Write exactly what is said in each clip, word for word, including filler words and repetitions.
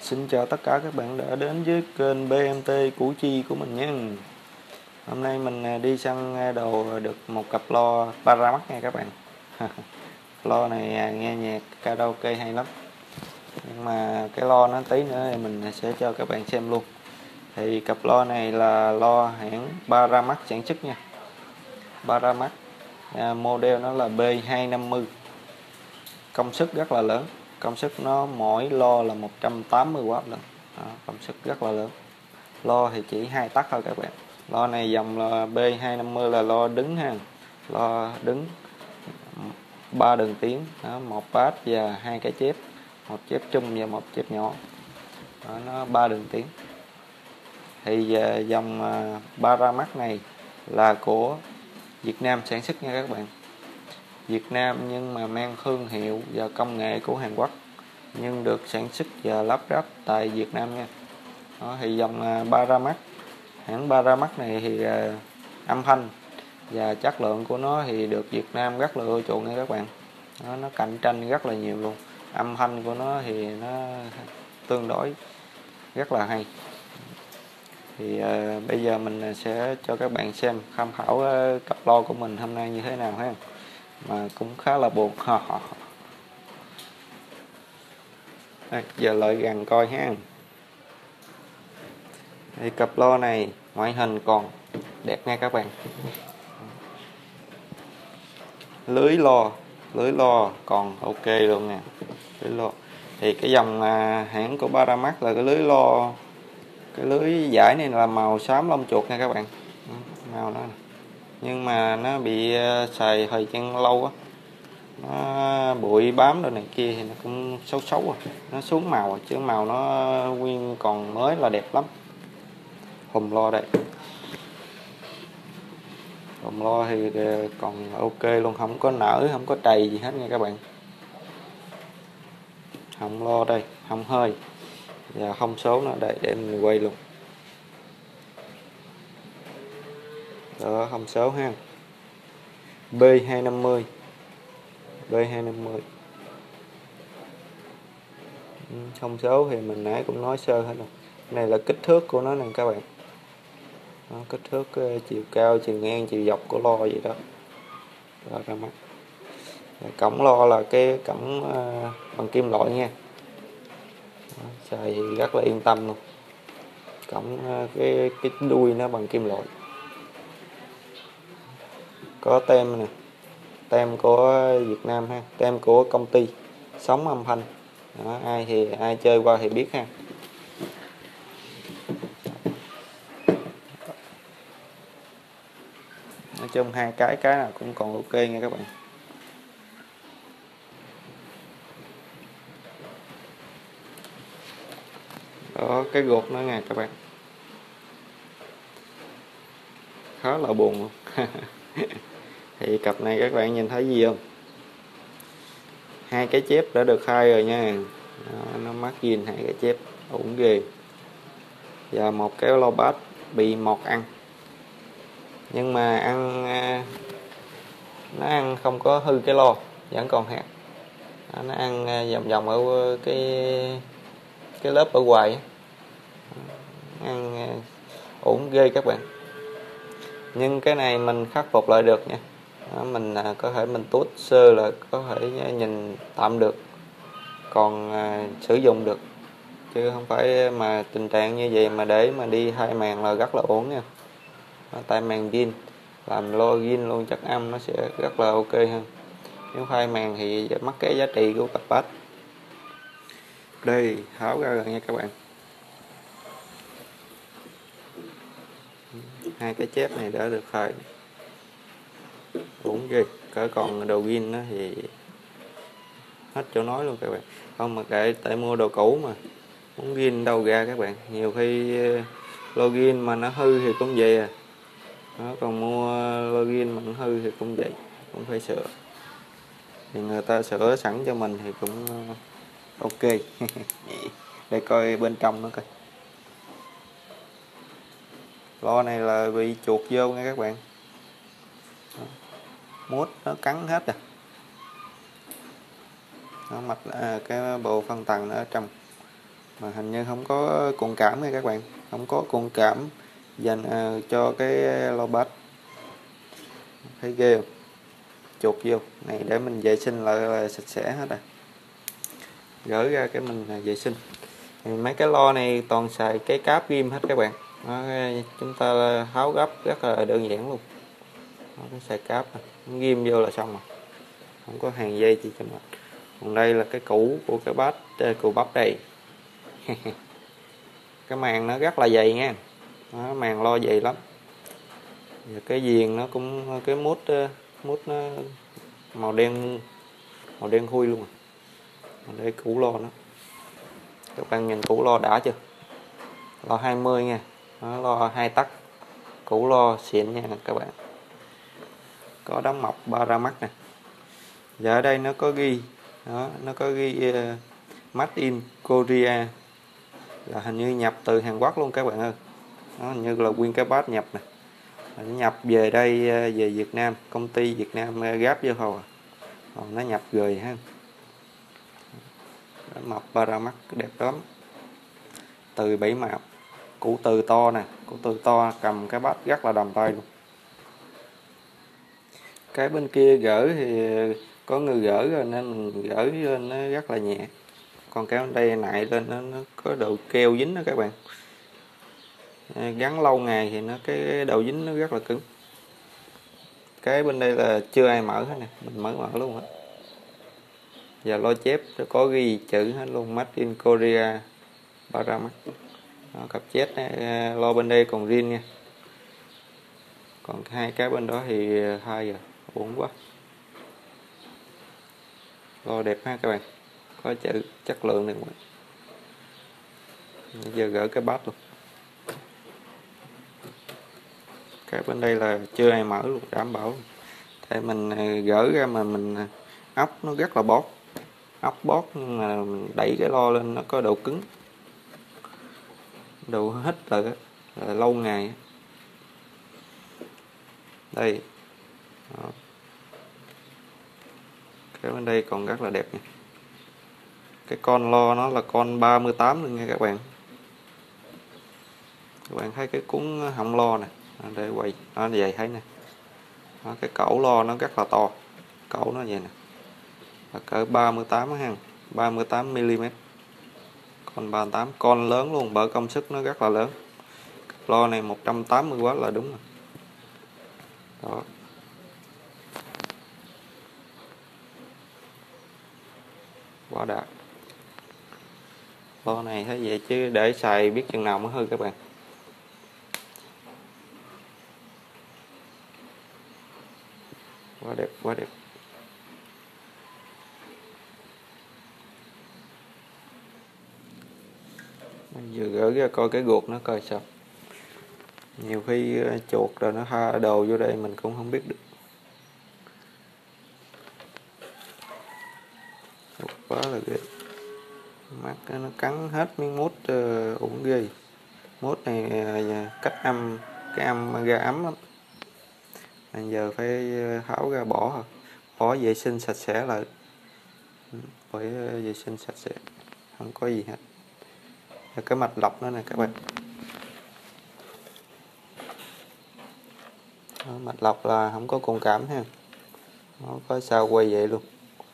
Xin chào tất cả các bạn đã đến với kênh bê em tê Củ Chi của mình nhé. Hôm nay mình đi săn đồ được một cặp loa Paramax nha các bạn. Loa này nghe nhạc karaoke hay lắm. Nhưng mà cái loa nó tí nữa thì mình sẽ cho các bạn xem luôn. Thì cặp loa này là loa hãng Paramax sản xuất nha. Paramax à, model nó là B hai năm mươi. Công suất rất là lớn. Công suất nó mỗi lo là một trăm tám mươi oát lần. Đó, công suất rất là lớn. Lo thì chỉ hai tắc thôi các bạn. Lo này dòng là B hai năm mươi là lo đứng ha. Lo đứng ba đường tiếng, đó, một bass và hai cái chép, một chép chung và một chép nhỏ. Đó, nó ba đường tiếng. Thì uh, dòng uh, Paramax này là của Việt Nam sản xuất nha các bạn. Việt Nam nhưng mà mang thương hiệu và công nghệ của Hàn Quốc, nhưng được sản xuất và lắp ráp tại Việt Nam nha. Đó, thì dòng uh, Paramax, hãng Paramax này thì uh, âm thanh và chất lượng của nó thì được Việt Nam rất là ưa chuộng nha các bạn. Đó, nó cạnh tranh rất là nhiều luôn. Âm thanh của nó thì nó tương đối rất là hay. Thì uh, bây giờ mình sẽ cho các bạn xem tham khảo uh, cặp loa của mình hôm nay như thế nào ha. Mà cũng khá là buồn. Đây, giờ lại gần coi ha. Thì cặp loa này ngoại hình còn đẹp nha các bạn. Lưới lo lưới lo còn ok luôn nè. Lưới lo thì cái dòng à, hãng của Paramax là cái lưới lo, cái lưới dải này là màu xám lông chuột nha các bạn. Màu nó nhưng mà nó bị xài thời gian lâu á, nó bụi bám rồi này kia thì nó cũng xấu xấu à. Nó xuống màu chứ màu nó nguyên còn mới là đẹp lắm. Hùm lo đây, hùm lo thì còn ok luôn, không có nở, không có trầy gì hết nha các bạn. Hông lo đây, hông hơi và không số nó đây để mình quay luôn. Đó, không số ha. B hai năm mươi. B hai năm mươi. Không số thì mình nãy cũng nói sơ hết rồi. Này là kích thước của nó nè các bạn. Đó, kích thước chiều cao, chiều ngang, chiều dọc của lo vậy đó. Đó ra mắt. Cổng lo là cái cổng uh, bằng kim loại nha. Đó, xài thì rất là yên tâm luôn. Cổng uh, cái cái đuôi nó bằng kim loại. Có tem nè, tem của Việt Nam ha, tem của công ty Sống Âm Thanh. Đó, ai thì ai chơi qua thì biết ha. Nói chung hai cái cái nào cũng còn ok nha các bạn. Đó, cái gột nó nha các bạn, khá là buồn luôn. Thì cặp này các bạn nhìn thấy gì không? Hai cái chép đã được khai rồi nha. Đó, nó mắc zin hai cái chép ổn ghê. Và một cái loa bass bị mọt ăn, nhưng mà ăn nó ăn không có hư cái loa, vẫn còn hạt. Đó, nó ăn vòng vòng ở cái cái lớp ở ngoài. Ăn ổn ghê các bạn. Nhưng cái này mình khắc phục lại được nha. Đó, mình à, có thể mình tuốt sơ là có thể nhìn tạm được, còn à, sử dụng được, chứ không phải mà tình trạng như vậy mà để mà đi hai màn là rất là ổn nha. Đó, tại màn zin làm lo zin luôn, chắc âm nó sẽ rất là ok hơn. Nếu hai màn thì mất cái giá trị của cặp bass. Đây tháo ra rồi nha các bạn. Hai cái chép này đã được khai ổn ghê. Cỡ còn đồ zin nó thì hết chỗ nói luôn các bạn. Không mà kệ, tại mua đồ cũ mà muốn zin đâu ra các bạn. Nhiều khi login mà nó hư thì cũng vậy à. Đó, còn mua login mà nó hư thì cũng vậy, cũng phải sửa. Thì người ta sửa sẵn cho mình thì cũng ok. Để coi bên trong nó coi. Lo này là bị chuột vô nha các bạn. Mút nó cắn hết rồi. Nó mạch à, cái bộ phân tầng nó ở trong. mà hình như không có cuộn cảm nha các bạn, không có cuộn cảm dành uh, cho cái lo bass. Thấy ghê không? Chuột vô này để mình vệ sinh lại là sạch sẽ hết rồi, gỡ ra cái mình vệ sinh. Thì mấy cái lo này toàn xài cái cáp ghim hết các bạn. Đó, chúng ta tháo gấp rất là đơn giản luôn. Đó, cái xài cáp này, ghim vô là xong rồi, không có hàng dây gì cho mình. Còn đây là cái củ của cái bass, củ bắp đây. Cái màng nó rất là dày nha. Đó, màng lo dày lắm. Và cái viền nó cũng cái mút mút nó màu đen, màu đen thui luôn. Đây củ lo nó, các bạn nhìn củ lo đã chưa? Lo hai mươi nha. Đó, lo hai tấc, củ lo xịn nha các bạn. Có đóng mọc Paramax nè. Và ở đây nó có ghi, đó, nó có ghi uh, Made in Korea, là hình như nhập từ Hàn Quốc luôn các bạn ơi. Nó hình như là nguyên cái bass nhập nè, nó nhập về đây, về Việt Nam, công ty Việt Nam gáp vô hồi, còn nó nhập về ha. Mọc Paramax đẹp lắm, từ bảy màu, củ từ to nè, củ từ to, cầm cái bass rất là đầm tay luôn. Cái bên kia gỡ thì có người gỡ rồi nên mình gỡ lên nó rất là nhẹ, còn cái bên đây nại lên nó, nó có độ keo dính đó các bạn, gắn lâu ngày thì nó cái độ dính nó rất là cứng. Cái bên đây là chưa ai mở hết nè, mình mới mở luôn á. Và lo chép nó có ghi chữ hết luôn, Made in Korea Paramax. Cặp chết này, lo bên đây còn riêng nha, còn hai cái bên đó thì hai rồi, buồn quá. Lo đẹp ha các bạn, có chữ chất lượng này. Bây giờ gỡ cái bass luôn. Cái bên đây là chưa ai mở luôn, đảm bảo. Tại mình gỡ ra mà mình ốc nó rất là bót, ốc bót nhưng mà mình đẩy cái lo lên nó có độ cứng, độ hít là, là lâu ngày. Đây. Đó. Cái bên đây còn rất là đẹp nha. Cái con lo nó là con ba mươi tám luôn nha các bạn. Các bạn thấy cái cuốn họng lo nè, để quay nó vậy thấy nè. Đó, cái cổ lo nó rất là to, cổ nó vậy nè, là cỡ ba mươi tám ha, ba mươi tám mi li mét. Con ba mươi tám, con lớn luôn, bởi công suất nó rất là lớn. Lo này một trăm tám mươi oát là đúng rồi. Đó. Quá đã. Lo này thấy vậy chứ để xài biết chừng nào mới hư các bạn. Quá đẹp, quá đẹp. Mình vừa gỡ ra coi cái guộc nó coi sao. Nhiều khi chuột rồi nó tha đồ vô đây mình cũng không biết được. Quá là ghê. Mắt nó cắn hết miếng mút uh, ủng ghê. Mút này uh, cách âm, cái âm ra ấm lắm. Bây giờ phải tháo ra bỏ hả? Bỏ vệ sinh sạch sẽ lại. Phải vệ sinh sạch sẽ, không có gì hết. Cái mạch lọc nữa nè các bạn. Đó, mạch lọc là không có cuộn cảm ha. Nó có sao quay vậy luôn.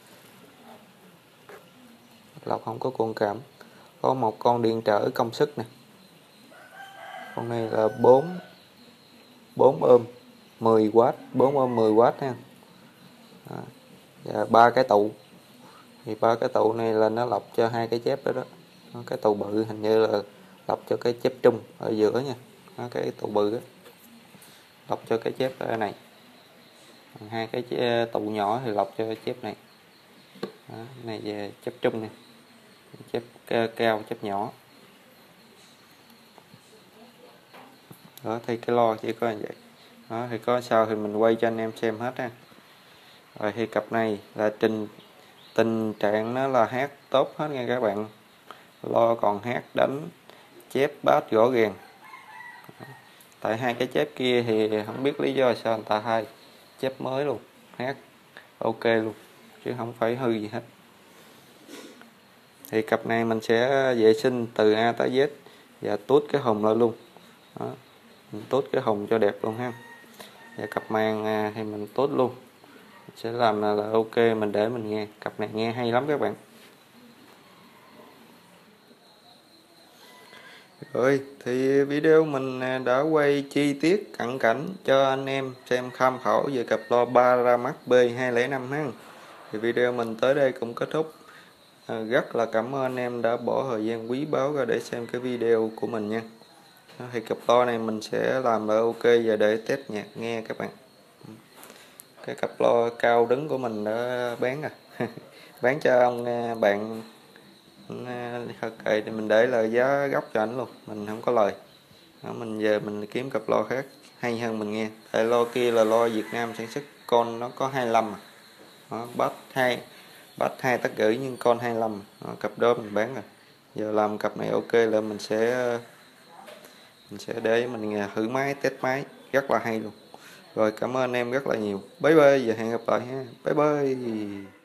Mạch lọc không có cuộn cảm. Có một con điện trở công suất nè. Con này là bốn bốn ôm mười oát, bốn ôm mười oát ha. Đó. Và ba cái tụ. Thì ba cái tụ này là nó lọc cho hai cái chép đó đó. Đó, cái tụ bự hình như là lọc cho cái chép trung ở giữa nha. Đó, cái tụ bự đó lọc cho cái chép ở này, hai cái tụ nhỏ thì lọc cho cái chép này. Đó, này về chép trung nè, chép cao, chép nhỏ. Đó thì cái lo chỉ có như vậy. Đó thì có sao thì mình quay cho anh em xem hết ha. Rồi thì cặp này là trình tình trạng nó là hát tốt hết nha các bạn. Lo còn hát đánh chép bass rõ ràng. Tại hai cái chép kia thì không biết lý do sao người ta thay chép mới luôn, hát ok luôn chứ không phải hư gì hết. Thì cặp này mình sẽ vệ sinh từ A tới Z và tút cái hồng lại luôn. Đó. Mình tút cái hồng cho đẹp luôn ha. Và cặp màng thì mình tút luôn. Mình sẽ làm là, là ok, mình để mình nghe. Cặp này nghe hay lắm các bạn. Rồi thì video mình đã quay chi tiết cặn cảnh cho anh em xem tham khảo về cặp loa Paramax B hai không năm ha. Thì video mình tới đây cũng kết thúc. À, rất là cảm ơn anh em đã bỏ thời gian quý báu ra để xem cái video của mình nha. Thì cặp loa này mình sẽ làm là ok và để test nhạc nghe các bạn. Cái cặp loa cao đứng của mình đã bán rồi. Bán cho ông bạn ok thì mình để là giá gốc cho ảnh luôn, mình không có lời. Đó, mình về mình kiếm cặp loa khác hay hơn mình nghe. Tại loa kia là loa Việt Nam sản xuất, con nó có hai mươi lăm à. Đó, bass hai bass hai tắc rưỡi nhưng con hai mươi lăm. Đó, cặp đó mình bán rồi. Giờ làm cặp này ok là mình sẽ mình sẽ để mình thử máy, test máy rất là hay luôn. Rồi cảm ơn anh em rất là nhiều. Bye bye và hẹn gặp lại ha. Bye bye.